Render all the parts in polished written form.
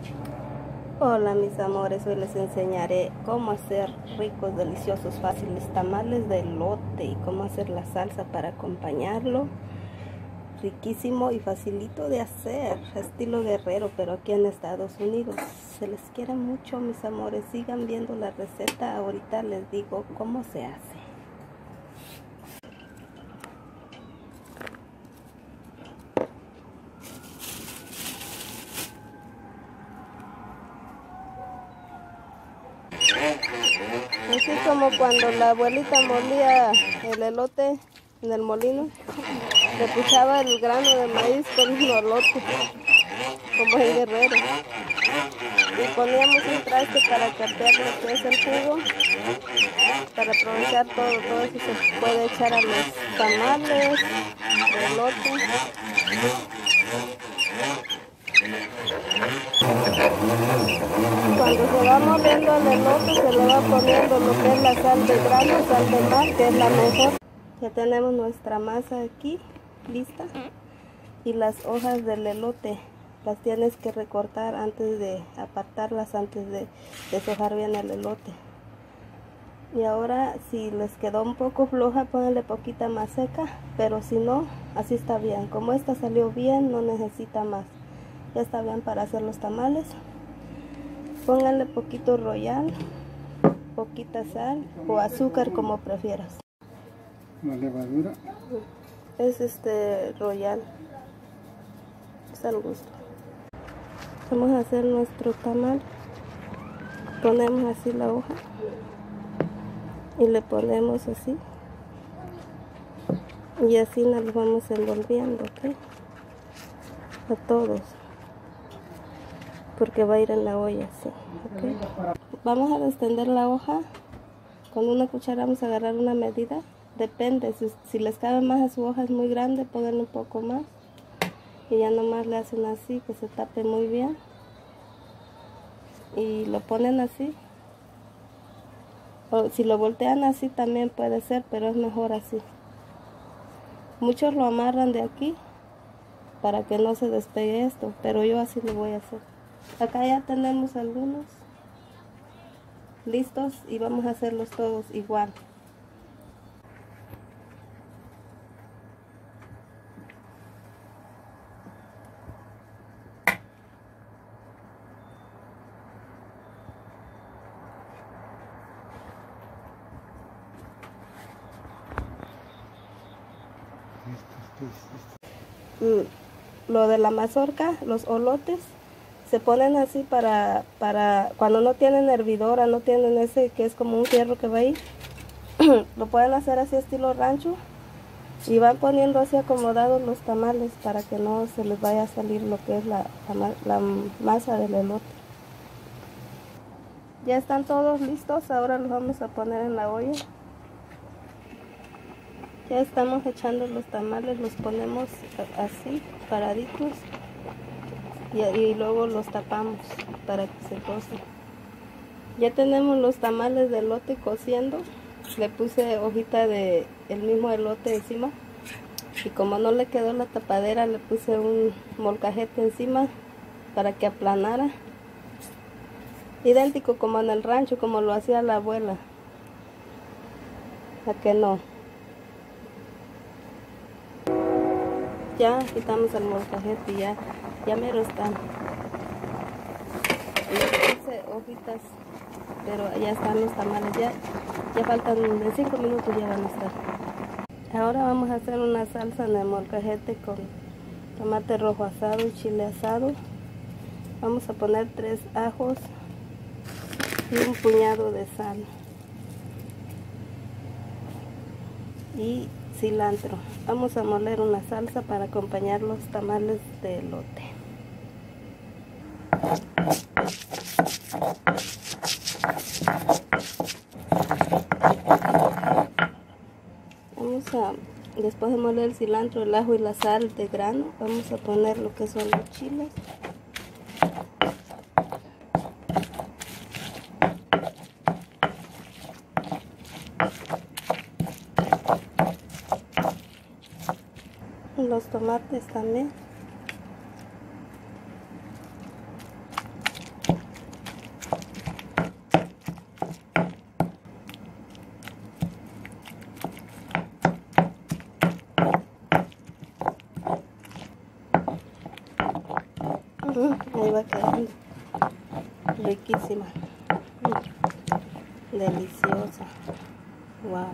Hola mis amores, hoy les enseñaré cómo hacer ricos, deliciosos, fáciles tamales de elote y cómo hacer la salsa para acompañarlo. Riquísimo y facilito de hacer, estilo guerrero, pero aquí en Estados Unidos. Se les quiere mucho mis amores, sigan viendo la receta, ahorita les digo cómo se hace. Así como cuando la abuelita molía el elote en el molino, le puchaba el grano de maíz con un elote, como en Guerrero. Y poníamos un traste para capear lo que es el jugo, para aprovechar todo eso se puede echar a los tamales de elote. Cuando se va moviendo el elote se le va poniendo lo que es la sal de grano, sal de mar, que es la mejor. Ya tenemos nuestra masa aquí lista y las hojas del elote las tienes que recortar antes de apartarlas, antes de deshojar bien el elote. Y ahora si les quedó un poco floja, pónganle poquita más seca, pero si no, así está bien. Como esta salió bien, no necesita más. Ya está bien para hacer los tamales. Pónganle poquito royal, poquita sal o azúcar como prefieras. ¿La levadura? Es royal, es al gusto. Vamos a hacer nuestro tamal. Ponemos así la hoja y le ponemos así y así nos vamos envolviendo, ¿ok? A todos, porque va a ir en la olla así, ¿ok? Vamos a extender la hoja. Con una cuchara vamos a agarrar una medida. Depende, si les cabe más a su hoja es muy grande, pongan un poco más. Y ya nomás le hacen así, que se tape muy bien. Y lo ponen así. O si lo voltean así también puede ser, pero es mejor así. Muchos lo amarran de aquí para que no se despegue esto, pero yo así lo voy a hacer. Acá ya tenemos algunos listos y vamos a hacerlos todos igual. Lo de la mazorca, los olotes, se ponen así para cuando no tienen hervidora, no tienen ese que es como un fierro que va ahí. Lo pueden hacer así estilo rancho y van poniendo así acomodados los tamales para que no se les vaya a salir lo que es la masa del elote. Ya están todos listos, ahora los vamos a poner en la olla. Ya estamos echando los tamales, los ponemos así, paraditos, y luego los tapamos para que se cocen. Ya tenemos los tamales de elote cociendo. Le puse hojita de el mismo elote encima y como no le quedó la tapadera le puse un molcajete encima para que aplanara. Idéntico como en el rancho, como lo hacía la abuela. ¿A que no? Ya quitamos el molcajete y ya mero están. Le puse hojitas, pero ya están los tamales, ya faltan, en 5 minutos ya van a estar. Ahora vamos a hacer una salsa en el molcajete con tomate rojo asado y chile asado. Vamos a poner 3 ajos y un puñado de sal y cilantro. Vamos a moler una salsa para acompañar los tamales de elote. Después de moler el cilantro, el ajo y la sal de grano, vamos a poner lo que son los chiles. Los tomates también. Ahí va quedando. Riquísima. Deliciosa. Wow.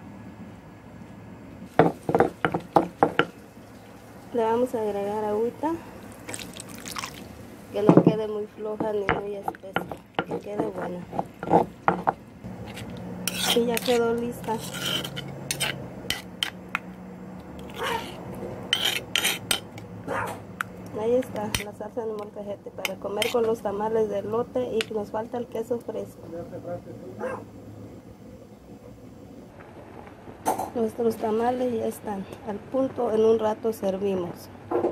Le vamos a agregar agüita. Que no quede muy floja ni muy espesa. Que quede buena. Y ya quedó lista. Ahí está la salsa de molcajete para comer con los tamales de elote, y nos falta el queso fresco. Nuestros tamales ya están al punto, en un rato servimos.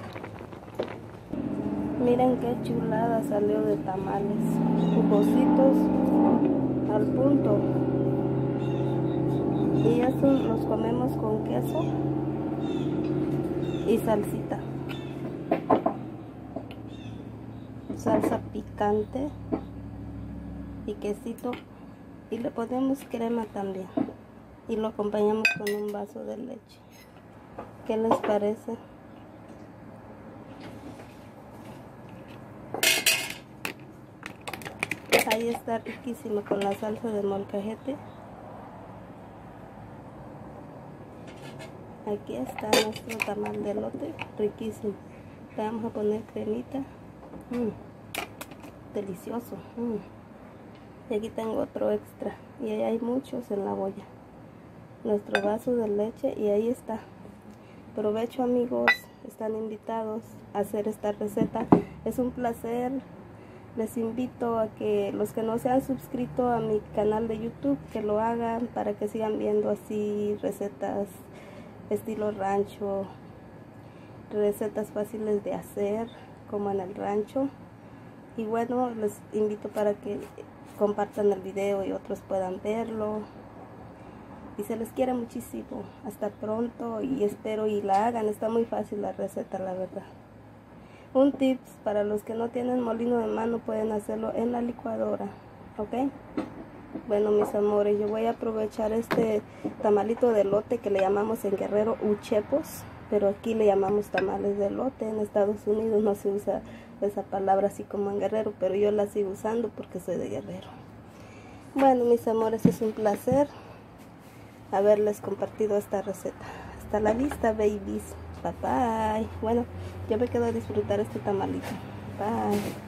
Miren qué chulada salió de tamales, jugositos al punto. Y estos los comemos con queso y salsita. Salsa picante y quesito, y le ponemos crema también, y lo acompañamos con un vaso de leche. ¿Qué les parece? Ahí está riquísimo con la salsa de molcajete. Aquí está nuestro tamal de elote, riquísimo. Le vamos a poner cremita. Delicioso. Y aquí tengo otro extra, y ahí hay muchos en la olla. Nuestro vaso de leche, y ahí está. Provecho, amigos, están invitados a hacer esta receta. Es un placer. Les invito a que los que no se han suscrito a mi canal de YouTube, que lo hagan para que sigan viendo así recetas estilo rancho, recetas fáciles de hacer como en el rancho. Y bueno, les invito para que compartan el video y otros puedan verlo. Y se les quiere muchísimo. Hasta pronto, y espero y la hagan. Está muy fácil la receta, la verdad. Un tips para los que no tienen molino de mano, pueden hacerlo en la licuadora, ¿ok? Bueno, mis amores, yo voy a aprovechar este tamalito de elote que le llamamos en Guerrero uchepos, pero aquí le llamamos tamales de elote. En Estados Unidos no se usa esa palabra así como en Guerrero, pero yo la sigo usando porque soy de Guerrero. Bueno, mis amores, es un placer haberles compartido esta receta. Hasta la vista, babies. Bye bye. Bueno, yo me quedo a disfrutar este tamalito. Bye.